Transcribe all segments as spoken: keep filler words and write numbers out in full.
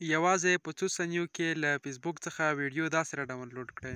یوازې په څو ثانیو کې له فیسبوک څخه ویډیو داسې را ډاونلوډ کړئ.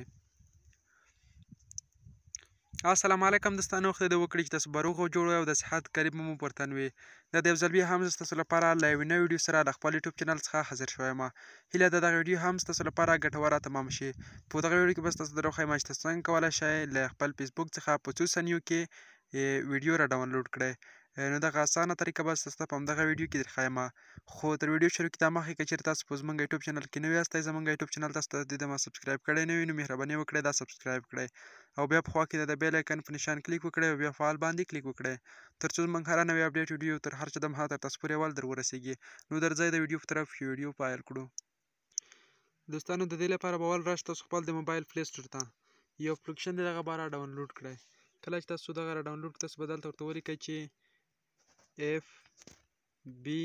السلام علیکم دوستانو، خدای دې وکړي چې تاسو به روغ او جوړ او د صحت قریب مو پر تن وي. دا د یو ځل بیا هم زه ستاسو لپاره له یوې نوې ویډیو سره له خپل یوټیوب چینل څخه حاضر شوی یم. هیله ده دغه ویډیو هم ستاسو لپاره ګټوره تمام شي. په دغه ویډیو کې به ستاسو ته راوښیم چې تاسو څنګه کولی شئ له خپل فیسبوک څخه په څو ثانیو کې ویډیو را ډاونلوډ کړئ. نو دغه اسانه طریقه به ستاسو ته په همدغه ویډیو کې درښیم. خو تر ویډیو شروع کېدو مخکې که چېرې تاسو په زموږ یوټیوب چینل کې نوي یاستئ، زموږ یوټیوب چینل تاسو ته د دې دمه سبسکرایب کړی نه وي، نو مهرباني وکړئ دا سبسکرایب کړئ او بیا په خوا کې د بیل آیکن په نشان کلیک وکړئ او بیا فعال باندې کلیک وکړئ تر څو زموږ هره نوې اپډیټ ویډیو تر هر چه دمه تر تاسو پورې اول در ورسیږي. نو درځئ د ویډیو په طرف ویډیو پیل کړو. دوستانو د دې لپاره به اول راشئ تاسو خپل د موبایل پلی سټور ته یو اپلیکیشن دی، دغه به را ډاونلوډ کړئ. کله چې تاسو دغه را ډاونلوډ کړئ تاسو به دلته ورته ولیکئ چې اف بي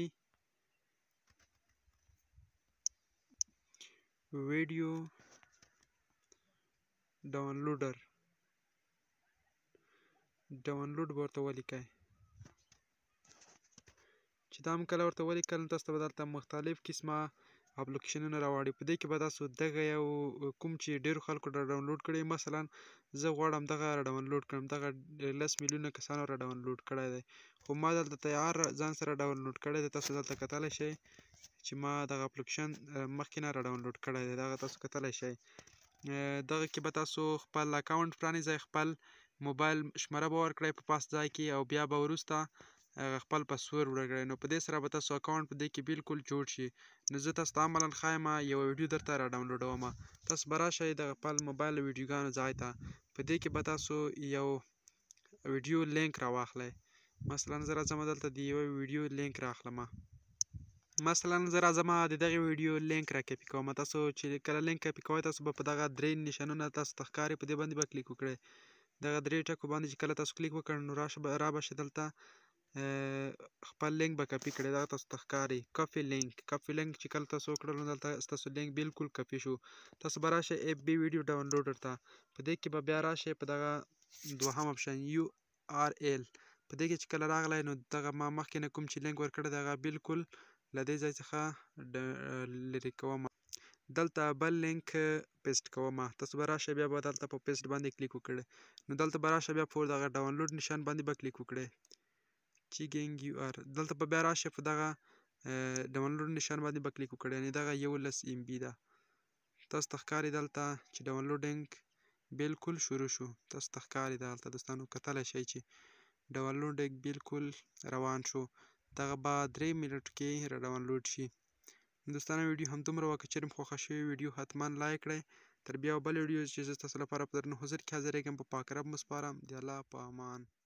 ویډیو ډاونلوډر ډاونلوډ به ورته ولیکئ. چې دا هم کله ورته ولیکل نو تاسو ته به دلته مختلف قسمه اپلیکیشنونه راوړي. په دې کې به تاسو دغه یو کوم چې ډېرو خلکو را ډاونلوډ کړی، مثلا زه غواړم دغه را ډاونلوډ کړم، دغه لس میلیونه کسانو را ډاونلوډ کړی دی، خو ما دلته تیار ځان سره ډاونلوډ کړی دی. تاسو دلته کتلی شئ چې ما دغه اپلیکیشن مخکې نه را ډاونلوډ کړی دی، دغه تاسو کتلی شئ. دغه کې به تاسو خپل اکاونټ پرانیزئ، خپل موبایل شماره به ورکړئ په پاس ځای کې او بیا به وروسته خپل پاسورډ ورکړئ. نو په دې سره به تاسو اکاونټ په دې کې بالکل جوړ شي. نو زه تاسو ته عملاً ښایم، یوه ویډیو درته را ډاونلوډوم. تاسو به راشئ د خپل موبایل د ویډیوګانو ځای ته، په دې کې به تاسو یو ویډیو لینک راواخلئ. مثلا زه راځم دلته د یوه ویډیو لینک رااخلم. مثلا زه راځم د دغې ویډیو لینک را کپي کوم. تاسو چې کله لینک کپي کوئ تاسو به په دغه درې نشانونه تاسو ته ښکاري، په دې باندې به کلیک وکړئ. دغه درې ټکو باندې چې کله تاسو کلیک وکړئ نو را به شي دلته خپل لینک به کپي کړئ. دغه تاسو ته ښکاري کپي لینک. کپي لینک چې کله تاسو وکړل نو دلته ستاسو لینک بالکل کپي شو. تاسو به راشئ اف بي ویډیو ډاونلوډر ته، په دې کې به بیا راشئ په دغه دوهم اپشن یو آر ایل، په دې کې چې کله راغلی نو دغه ما مخکې نه کوم چې لینک ورکړی دی هغه بالکل له دې ځای څخه لرې کوم. دلته بل لینک پیسټ کوم. تاسو به راشئ بیا به دلته په پیسټ باندې کلیک وکړئ. نو دلته به راشئ بیا په دغه ډاونلوډ نشان باندې به کلیک وکړئ. چیګینګ یو آر دلته به بیا راشئ په دغه ډاونلوډ نشان باندې به کلیک وکړئ، یعنې دغه یولس ام بي ده. تاسو ته ښکاري دلته چې ډاونلوډینګ بالکل شروع شو. تاسو ته ښکاري دلته دوستانو کتلی شئ چې ډاونلوډینګ بالکل روان شو. دغه به درې منټو کې را ډاونلوډ شي. دوستانو ویډیو همدومره وه. که چېرې مو خوښه شوې ویډیو حتما لایک کړئ. تر بیا بل ویډیو چې زه ستاسو لپاره په درنه حضور کې حاضرېږم په پاک رب مو سپارم. د الله په امان.